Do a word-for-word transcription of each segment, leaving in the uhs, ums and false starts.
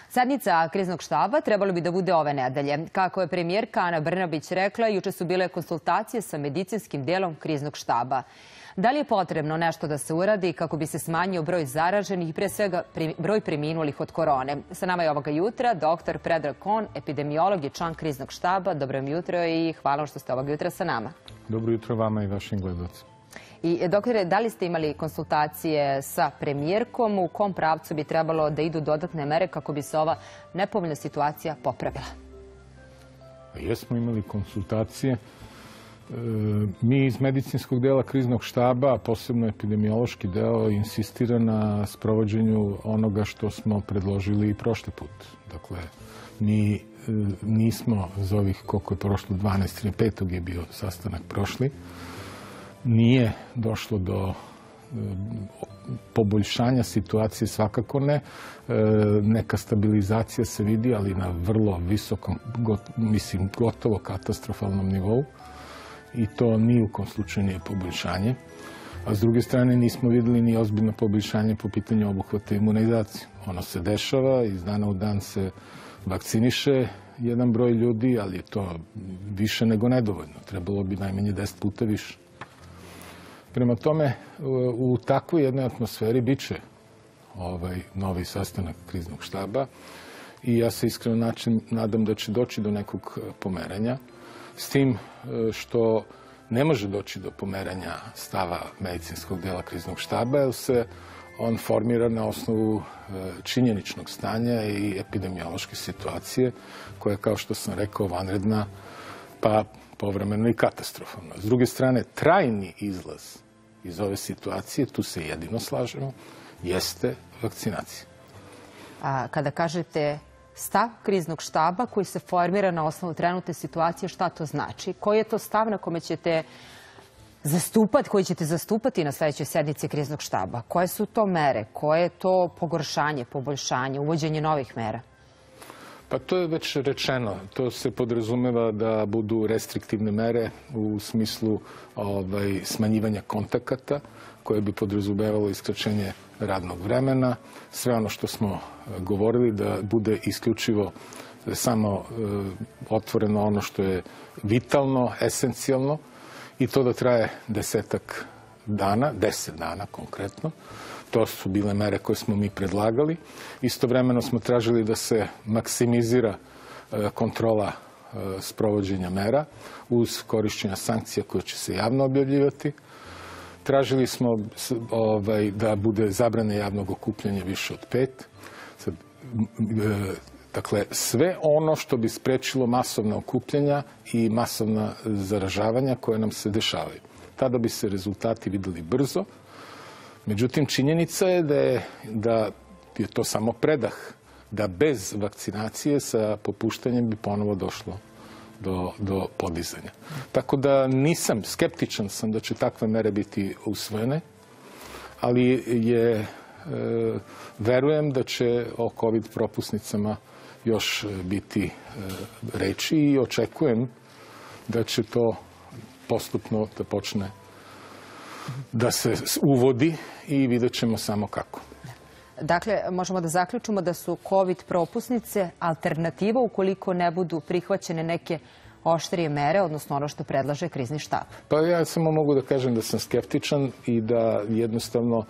Sednica kriznog štaba trebalo bi da bude ove nedelje. Kako je premijerka Ana Brnabić rekla, juče su bile konsultacije sa medicinskim delom kriznog štaba. Da li je potrebno nešto da se uradi kako bi se smanjio broj zaraženih i pre svega broj preminulih od korone? Sa nama je ovoga jutra doktor Predrag Kon, epidemiolog i član kriznog štaba. Dobro mi jutro i hvala što ste ovoga jutra sa nama. Dobro jutro vama i vašim gledalcima. I, doktore, da li ste imali konsultacije sa premijerkom? U kom pravcu bi trebalo da idu dodatne mere kako bi se ova nepovoljna situacija popravila? Jesmo imali konsultacije. Mi iz medicinskog dela kriznog štaba, posebno epidemiološki deo, insistira na sprovođenju onoga što smo predložili i prošli put. Dakle, mi nismo za ovih koliko je prošlo, dvanaest ili petog je bio sastanak prošli, nije došlo do poboljšanja situacije, svakako ne. Neka stabilizacija se vidi, ali na vrlo visokom, mislim, gotovo katastrofalnom nivou. I to ni u kom slučaju nije poboljšanje. A s druge strane nismo videli ni ozbiljno poboljšanje po pitanju obuhvata imunizacije. Ono se dešava, iz dana u dan se vakciniše jedan broj ljudi, ali je to više nego nedovoljno. Trebalo bi najmanje deset puta više. Prema tome, u takvoj jednoj atmosferi bit će ovaj novi sastanak kriznog štaba i ja se iskreno nadam da će doći do nekog pomeranja, s tim što ne može doći do pomeranja stava medicinskog dela kriznog štaba, jer se on formira na osnovu činjeničnog stanja i epidemiološke situacije, koja je, kao što sam rekao, vanredna, pa povremeno i katastrofalna. S druge strane, trajni izlaz iz ove situacije, tu se jedino slažemo, jeste vakcinacija. A kada kažete stav kriznog štaba koji se formira na osnovu trenutne situacije, šta to znači? Koji je to stav na kome ćete zastupati, koji ćete zastupati na sledećoj sednici kriznog štaba? Koje su to mere? Koje je to pogoršanje, poboljšanje, uvođenje novih mera? Pa to je već rečeno. To se podrazumeva da budu restriktivne mere u smislu ovaj, smanjivanja kontakata, koje bi podrazumevalo iskraćenje radnog vremena. Sve ono što smo govorili da bude isključivo samo otvoreno ono što je vitalno, esencijalno, i to da traje desetak dana, deset dana konkretno. To su bile mere koje smo mi predlagali. Istovremeno smo tražili da se maksimizira kontrola sprovođenja mera uz korišćenja sankcija koje će se javno objavljivati. Tražili smo ovaj, da bude zabrana javnog okupljanja više od pet. Dakle, sve ono što bi sprečilo masovna okupljanja i masovna zaražavanja koje nam se dešavaju. Tada bi se rezultati videli brzo. Međutim, činjenica je da je, da je to samo predah, da bez vakcinacije sa popuštanjem bi ponovo došlo do, do podizanja. Tako da nisam, skeptičan sam da će takve mere biti usvojene, ali je, e, verujem da će o COVID propusnicama još biti e, reči i očekujem da će to postupno da počne da se uvodi i vidjet ćemo samo kako. Dakle, možemo da zaključimo da su COVID propusnice alternativa ukoliko ne budu prihvaćene neke oštrije mere, odnosno ono što predlaže krizni štab. Pa ja samo mogu da kažem da sam skeptičan i da jednostavno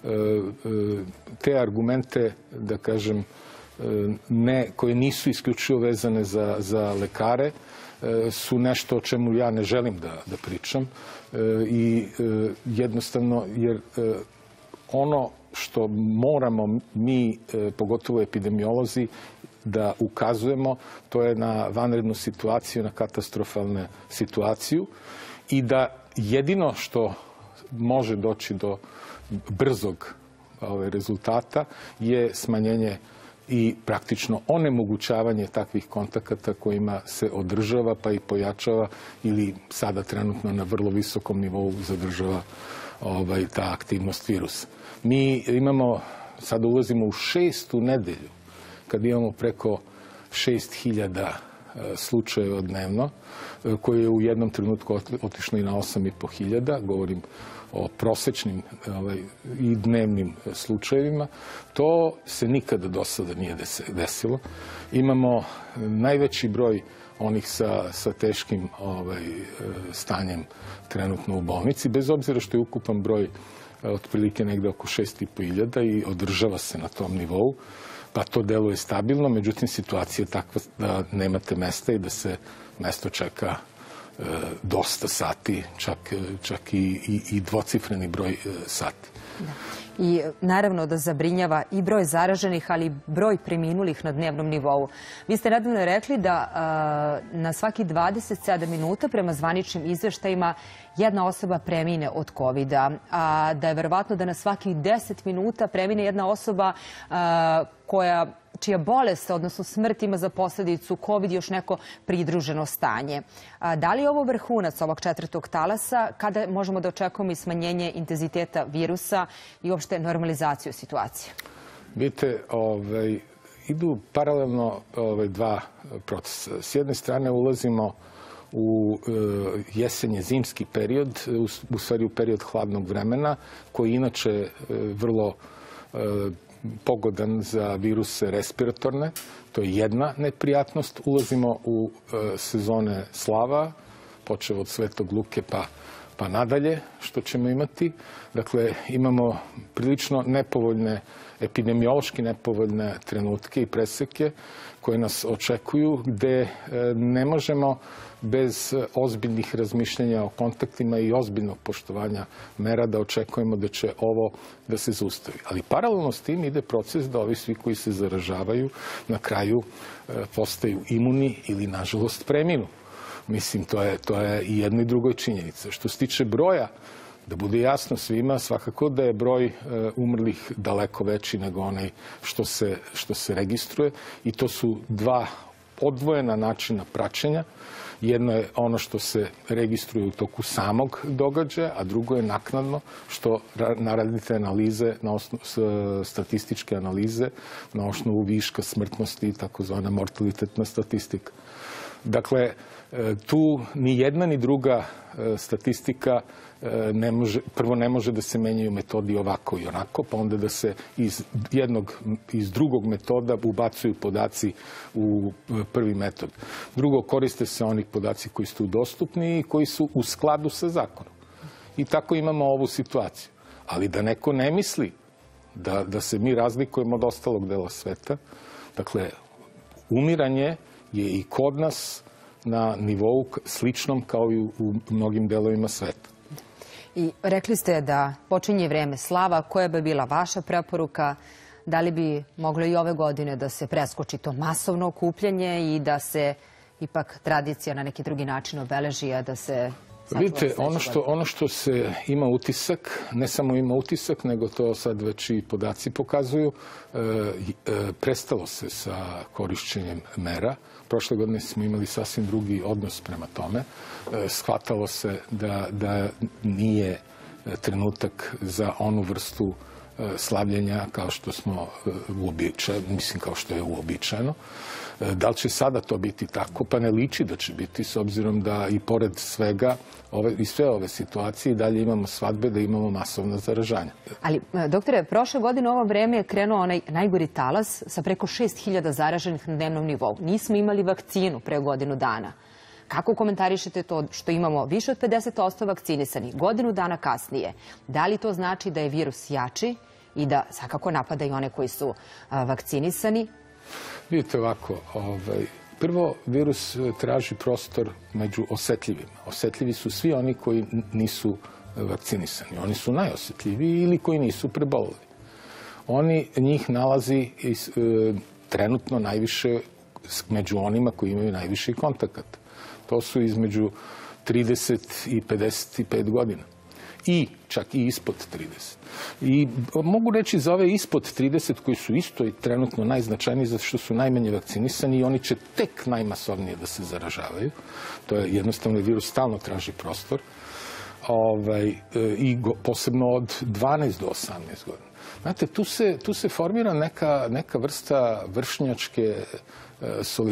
te argumente, da kažem, ne, koje nisu isključivo vezane za, za lekare, su nešto o čemu ja ne želim da, da pričam i jednostavno jer ono što moramo mi, pogotovo epidemiolozi, da ukazujemo, to je na vanrednu situaciju, na katastrofalnu situaciju i da jedino što može doći do brzog ove, rezultata je smanjenje i praktično onemogućavanje takvih kontakata kojima se održava pa i pojačava ili sada trenutno na vrlo visokom nivou zadržava ovaj, ta aktivnost virusa. Mi imamo, sada ulazimo u šestu nedelju, kad imamo preko šest hiljada slučajeva dnevno, koje je u jednom trenutku otišlo i na osam i po hiljada, govorim o prosečnim i dnevnim slučajevima, to se nikada do sada nije desilo. Imamo najveći broj onih sa teškim stanjem trenutno u bolnici, bez obzira što je ukupan broj otprilike negde oko šest i po hiljada i održava se na tom nivou, pa to deluje stabilno, međutim situacija je takva da nemate mesta i da se mesto čeka dosta sati, čak i dvocifreni broj sati. I naravno da zabrinjava i broj zaraženih, ali i broj preminulih na dnevnom nivou. Vi ste nedavno rekli da na svaki dvadeset sedam minuta prema zvaničnim izveštajima jedna osoba premine od kovida, a da je verovatno da na svakih deset minuta premine jedna osoba koja čija bolest, odnosno smrt ima za posledicu COVID i još neko pridruženo stanje. Da li je ovo vrhunac ovog četvrtog talasa? Kada možemo da očekujemo i smanjenje intenziteta virusa i uopšte normalizaciju situacije? Vidite, idu paralelno dva procesa. S jedne strane ulazimo u jesenje-zimski period, u stvari u period hladnog vremena, koji inače vrlo pogodan za viruse respiratorne. To je jedna neprijatnost. Ulazimo u sezone slava, počeo od Svetog Luke pa nadalje, što ćemo imati. Dakle, imamo prilično nepovoljne, epidemiološki nepovoljne trenutke i preseke koje nas očekuju, gde ne možemo bez ozbiljnih razmišljanja o kontaktima i ozbiljnog poštovanja mera da očekujemo da će ovo da se zaustavi. Ali paralelno s tim ide proces da ovi svi koji se zaražavaju na kraju postaju imuni ili, nažalost, preminu. Mislim, to je i jedna i drugoj činjenica. Što se tiče broja, da bude jasno svima, svakako da je broj umrlih daleko veći nego onaj što se registruje i to su dva odvojena načina praćenja. Jedno je ono što se registruje u toku samog događaja, a drugo je naknadno što naradite analize, statističke analize na osnovu viška smrtnosti, takozvana mortalitetna statistika. Dakle, tu ni jedna ni druga statistika prvo ne može da se menjaju metodi ovako i onako, pa onda da se iz jednog, iz drugog metoda ubacuju podaci u prvi metod. Drugo, koriste se oni podaci koji su dostupni i koji su u skladu sa zakonom. I tako imamo ovu situaciju. Ali da neko ne misli da se mi razlikujemo od ostalog dela sveta, dakle, umiranje je i kod nas na nivou sličnom kao i u mnogim delovima sveta. I rekli ste da počinje vreme slava. Koja bi bila vaša preporuka? Da li bi moglo i ove godine da se preskoči to masovno okupljanje i da se ipak tradicija na neki drugi način obeleži, a da se... Vidite, ono što se ima utisak, ne samo ima utisak, nego to sad već i podaci pokazuju, prestalo se sa korišćenjem mera. Prošle godine smo imali sasvim drugi odnos prema tome. Shvatalo se da nije trenutak za onu vrstu slavljenja kao što smo uobičajeni, mislim kao što je uobičajeno. Da li će sada to biti tako? Pa ne liči da će biti, s obzirom da i pored svega i sve ove situacije i dalje imamo svadbe, da imamo masovna zaražanja. Ali, doktore, prošle godine u ovo vreme je krenuo onaj najgori talas sa preko šest hiljada zaraženih na dnevnom nivou. Nismo imali vakcinu pre godinu dana. Kako komentarišete to što imamo više od pedeset posto vakcinisanih godinu dana kasnije? Da li to znači da je virus jači i da svakako napada i one koji su vakcinisani? Vidite ovako, prvo, virus traži prostor među osetljivima. Osetljivi su svi oni koji nisu vakcinisani. Oni su najosetljiviji ili koji nisu preboleli. Oni njih nalazi trenutno najviše među onima koji imaju najviše kontakata. To su između trideset i pedeset pet godina. I čak i ispod trideset. I mogu reći za ove ispod trideset koji su isto i trenutno najznačajniji zato što su najmanje vakcinisani i oni će tek najmasovnije da se zaražavaju. To je jednostavno virus stalno traži prostor. I posebno od dvanaest do osamnaest godina. Znate, tu se formira neka vrsta vršnjačke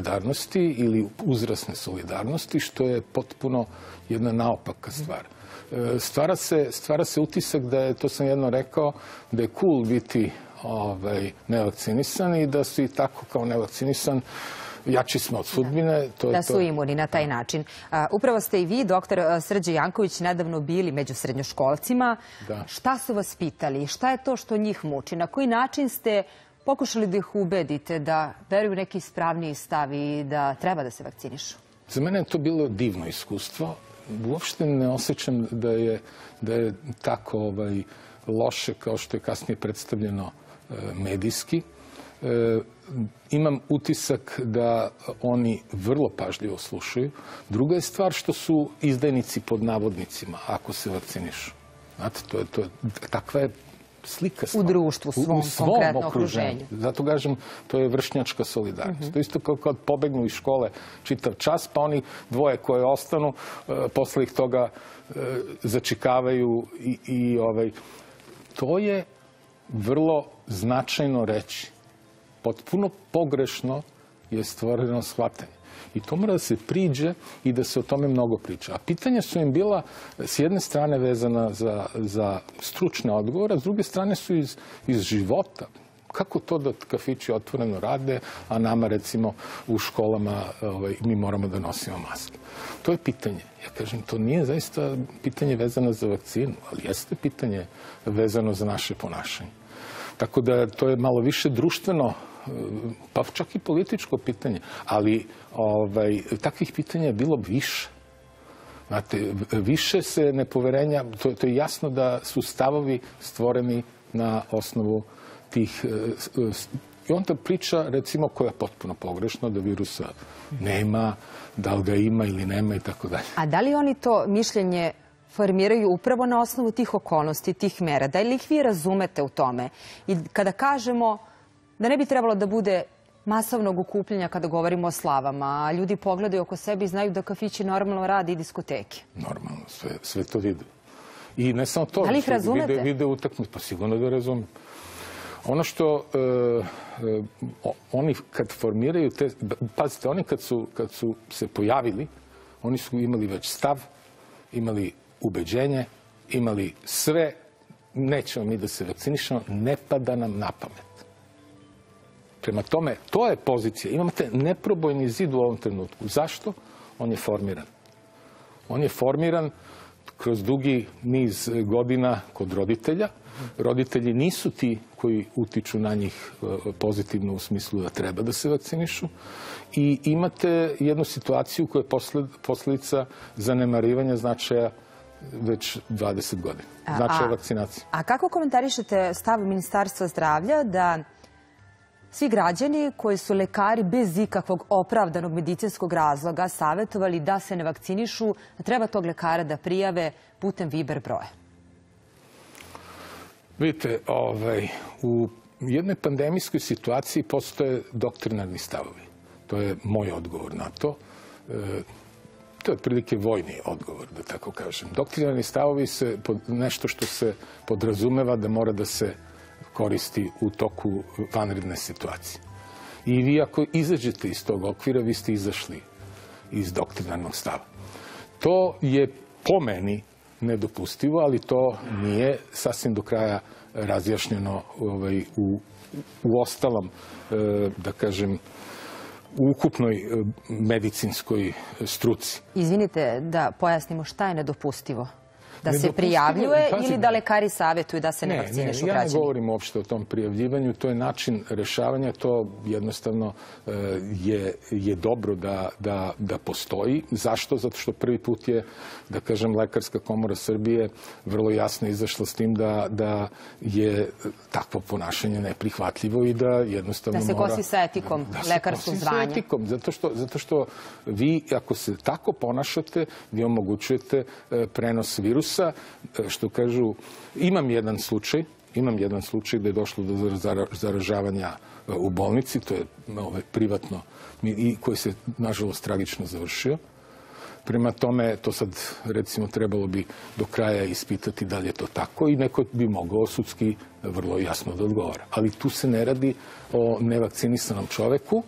solidarnosti ili uzrasne solidarnosti, što je potpuno jedna naopaka stvar. Stvara se, stvara se utisak da je, to sam jedno rekao, da je cool biti ovaj, nevakcinisan i da su i tako kao nevakcinisan jači smo od sudbine. To je da su to. imuni na taj način. Upravo ste i vi, doktor Srđe Janković, nedavno bili među srednjoškolcima. Da. Šta su vas pitali? Šta je to što njih muči? Na koji način ste pokušali da ih ubedite da veruju neki ispravniji stav i da treba da se vakcinišu? Za mene je to bilo divno iskustvo. Uopšte ne osjećam da je, da je tako ovaj, loše kao što je kasnije predstavljeno e, medijski. E, imam utisak da oni vrlo pažljivo slušaju. Druga je stvar što su izdajnici pod navodnicima ako se vakcinišu. Znate, to je, to je, takva je slika stvar. U društvu, svom, u svom konkretno okruženju. okruženju. Zato kažem, to je vršnjačka solidarnost. Mm-hmm. To je isto kao kad pobegnu iz škole čitav čas, pa oni dvoje koje ostanu, e, posle ih toga e, začikavaju i, i ovaj, to je vrlo značajno reći. Potpuno pogrešno je stvoreno shvatanje. I to mora da se priđe i da se o tome mnogo priča. A pitanja su im bila s jedne strane vezana za, za stručne odgovore, a s druge strane su iz, iz života. Kako to da kafići otvoreno rade, a nama recimo u školama ovaj, mi moramo da nosimo maske? To je pitanje. Ja kažem, to nije zaista pitanje vezano za vakcinu, ali jeste pitanje vezano za naše ponašanje. Tako da to je malo više društveno, pa čak i političko pitanje, ali ovaj, takvih pitanja je bilo više. Znate, više se nepoverenja, to, to je jasno da su stavovi stvoreni na osnovu tih... I onda priča, recimo, koja je potpuno pogrešna, da virusa nema, da li ga ima ili nema i tako dalje. A da li oni to mišljenje formiraju upravo na osnovu tih okolnosti, tih mera? Da li ih vi razumete u tome? I kada kažemo da ne bi trebalo da bude masovnog okupljanja kada govorimo o slavama, a ljudi pogledaju oko sebe i znaju da kafići normalno rade i diskoteke. Normalno, sve, sve to vide. I ne samo to. Da li ih razumete? Vide, vide utakmice, pa sigurno da razumem. Ono što e, e, oni kad formiraju te... Pazite, oni kad su, kad su se pojavili, oni su imali već stav, imali ubeđenje, imali sve, nećemo mi da se vakcinišemo, ne pada nam na pamet. Prema tome, to je pozicija. Imate neprobojni zid u ovom trenutku. Zašto? On je formiran. On je formiran kroz dugi niz godina kod roditelja. Roditelji nisu ti koji utiču na njih pozitivno u smislu da treba da se vakcinišu. I imate jednu situaciju koja je posledica zanemarivanja značaja već dvadeset godina. Značaja vakcinacije. A kako komentarišete stav Ministarstva zdravlja da svi građani koji su lekari bez ikakvog opravdanog medicinskog razloga savjetovali da se ne vakcinišu, treba tog lekara da prijave putem Viber broja? Vidite, ovaj, u jednoj pandemijskoj situaciji postoje doktrinarni stavovi. To je moj odgovor na to. E, to je otprilike vojni odgovor, da tako kažem. Doktrinarni stavovi se nešto što se podrazumeva da mora da se koristi u toku vanredne situacije. I vi ako izađete iz tog okvira, vi ste izašli iz doktrinarnog stava. To je po meni nedopustivo, ali to nije sasvim do kraja razjašnjeno ovaj, u, u ostalom, da kažem, u ukupnoj medicinskoj struci. Izvinite da pojasnimo šta je nedopustivo. Da se prijavljuje ili da lekari savjetuju da se ne vakcinišu građani? Ja ne govorim uopšte o tom prijavljivanju. To je način rešavanja. To jednostavno je, je dobro da, da, da postoji. Zašto? Zato što prvi put je, da kažem, Lekarska komora Srbije vrlo jasno izašla s tim da, da je takvo ponašanje neprihvatljivo i da jednostavno mora... Da se mora, kosi sa etikom lekarskog zvanja. Da se kosi sa etikom. Zato što, zato što vi, ako se tako ponašate, vi omogućujete prenos virusa. Što kažu, imam jedan slučaj, imam jedan slučaj gde je došlo do zaražavanja u bolnici, to je ovaj, privatno, i koji se, nažalost, tragično završio. Prema tome, to sad, recimo, trebalo bi do kraja ispitati da li je to tako i neko bi mogao sudski vrlo jasno da odgovara. Ali tu se ne radi o nevakcinisanom čoveku,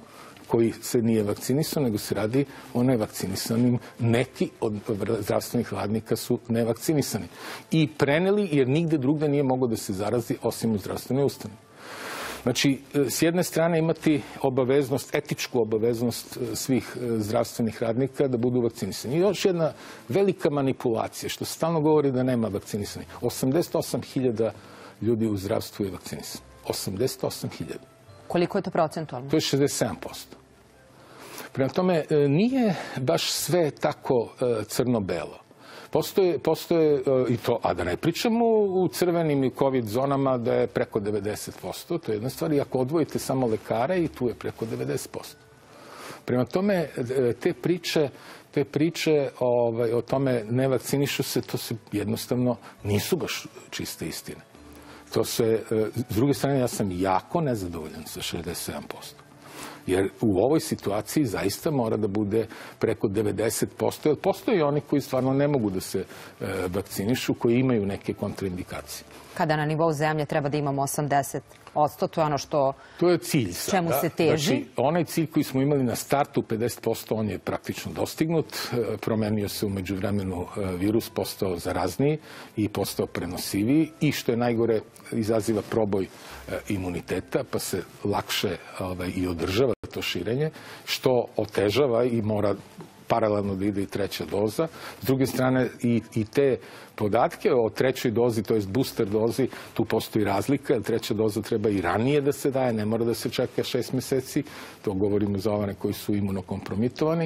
koji se nije vakcinisao, nego se radi o nevakcinisanim. Neki od zdravstvenih radnika su nevakcinisani. I preneli jer nigde drugde nije mogao da se zarazi osim u zdravstvenoj ustanovi. Znači, s jedne strane imati obaveznost, etičku obaveznost svih zdravstvenih radnika da budu vakcinisani. I još jedna velika manipulacija, što se stalno govori da nema vakcinisani. osamdeset osam hiljada ljudi u zdravstvu je vakcinisano. osamdeset osam hiljada. Koliko je to procentualno? To je šezdeset sedam posto. Prema tome, nije baš sve tako crno-belo. Postoje, postoje i to, a da ne pričamo u crvenim i covid zonama da je preko devedeset posto, to je jedna stvar, i ako odvojite samo lekare i tu je preko devedeset posto. Prema tome, te priče, te priče ovaj, o tome ne vakcinišu se, to se jednostavno nisu baš čiste istine. To se, s druge strane, ja sam jako nezadovoljan sa šezdeset sedam posto. Jer u ovoj situaciji zaista mora da bude preko devedeset posto, jer postoje oni koji stvarno ne mogu da se vakcinišu, koji imaju neke kontraindikacije. Kada na nivou zemlje treba da imamo osamdeset posto, to je ono što... To je cilj sada. Čemu se teži? Znači, onaj cilj koji smo imali na startu, pedeset posto, on je praktično dostignut. Promenio se umeđu vremenu virus, postao zarazniji i postao prenosiviji i što je najgore, izaziva proboj imuniteta, pa se lakše ovaj, i održava to širenje, što otežava i mora paralelno da ide i treća doza. S druge strane, i, i te podatke o trećoj dozi, to jest booster dozi, tu postoji razlika, jer treća doza treba i ranije da se daje, ne mora da se čeka šest meseci, to govorimo za one koji su imunokompromitovani.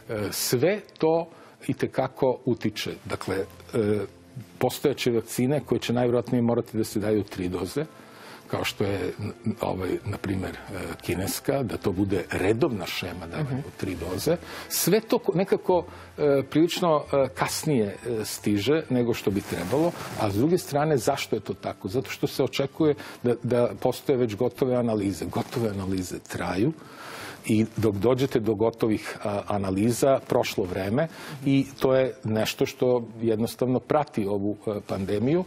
Sve to itekako utiče. Dakle, postojaće vakcine koje će najvjerojatnije morati da se daju tri doze, kao što je, ovaj, na primjer, kineska, da to bude redovna šema davanja u tri doze. Sve to nekako e, prilično e, kasnije e, stiže nego što bi trebalo, a s druge strane, zašto je to tako? Zato što se očekuje da, da postoje već gotove analize. Gotove analize traju i dok dođete do gotovih a, analiza, prošlo vreme i to je nešto što jednostavno prati ovu a, pandemiju.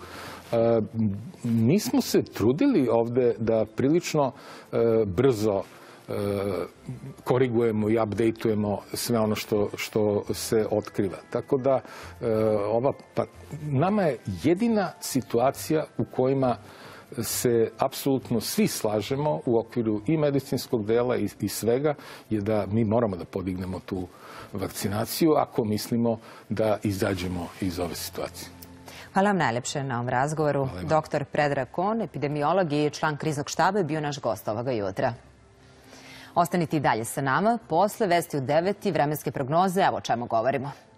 Mi smo se trudili ovde da prilično brzo korigujemo i updateujemo sve ono što, što se otkriva. Tako da ova, pa, nama je jedina situacija u kojima se apsolutno svi slažemo u okviru i medicinskog dela i, i svega je da mi moramo da podignemo tu vakcinaciju ako mislimo da izađemo iz ove situacije. Hvala vam najlepše na ovom razgovoru. Doktor Predrag Kon, epidemiolog i član kriznog štaba, je bio naš gost ovoga jutra. Ostanite i dalje sa nama. Posle vesti u devet i vremenske prognoze, evo o čemu govorimo.